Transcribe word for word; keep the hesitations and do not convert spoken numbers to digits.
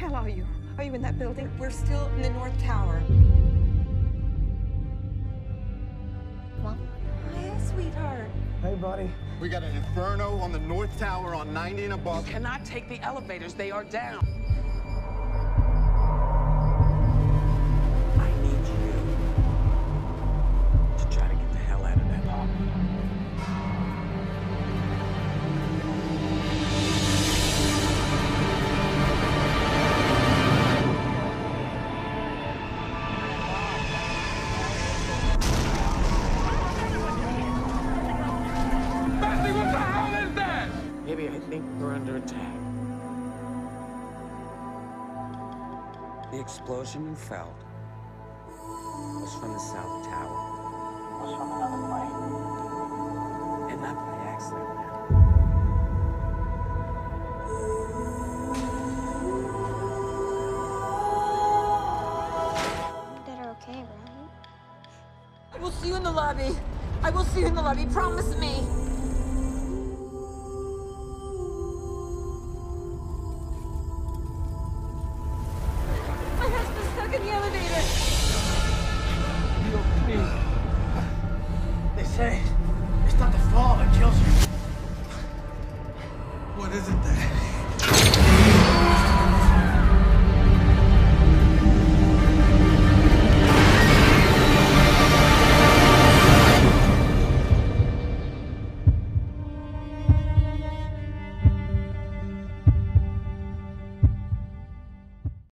hell are you? Are you in that building? We're still in the North Tower. Mom? Hi, sweetheart. Hey, buddy. We got an inferno on the North Tower on ninety and above. You cannot take the elevators. They are down. I need you to try to get the hell out of that hall. What the hell is that? Maybe I think we're under attack. The explosion you felt was from the South Tower. It was from another plane. And not by accident. That are okay, right? I will see you in the lobby. I will see you in the lobby. Promise me.